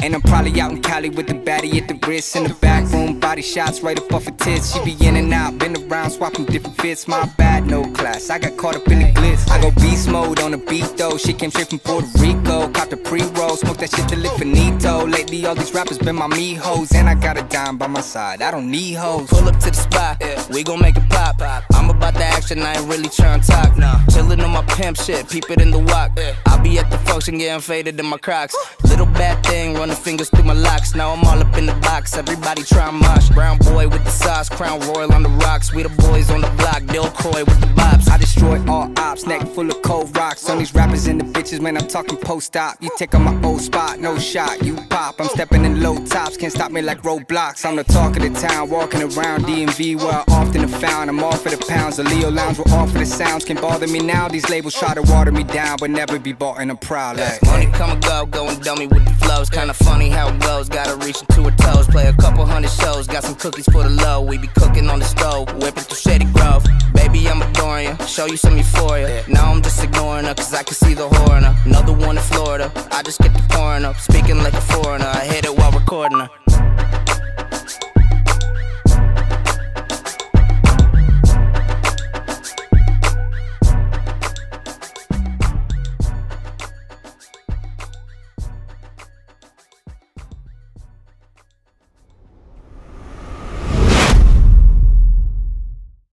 And I'm probably out in Cali with the baddie at the wrist. In the back room, body shots right up off her tits. She be in and out, been around, swapping different fits. My bad, no class, I got caught up in the glitz. I go beast mode on the beat though. She came straight from Puerto Rico. Caught the pre-roll, smoke that shit till it finito. Lately all these rappers been my me-hoes. And I got a dime by my side, I don't need hoes. Pull up to the spot, we gon' make it pop. I'm about the action, I ain't really tryna talk. Chillin' on my pimp shit, peep it in the walk. I'll be at the function getting faded in my Crocs. Little bad thing, running fingers through my locks. Now I'm all up in the box, everybody try mosh. Brown boy with the sauce, Crown Royal on the rocks. We the boys on the block, Dilcroy with the bops. I destroy all ops, neck full of cold rocks. On these rappers and the bitches, man, I'm talking post-op. You take on my old spot, no shot, you pop. I'm stepping in low tops, can't stop me like roadblocks. I'm the talk of the town, walking around DMV where I often have found. I'm all for the pounds, the Leo Lounge, we're all for the sounds. Can't bother me now, these labels try to water me down, but never be bought and I'm proud like. Money come and go, going dummy with the flows. Kinda funny how it goes, gotta reach into her toes. Play a couple hundred shows, got some cookies for the low. We be cooking on the stove, whipping through Shady Grove. Baby, I'm adoring you, show you some euphoria. Now I'm just ignoring her, cause I can see the whore in her. Another one in Florida, I just get the pouring up. Speaking like a foreigner, I hit it while recording her.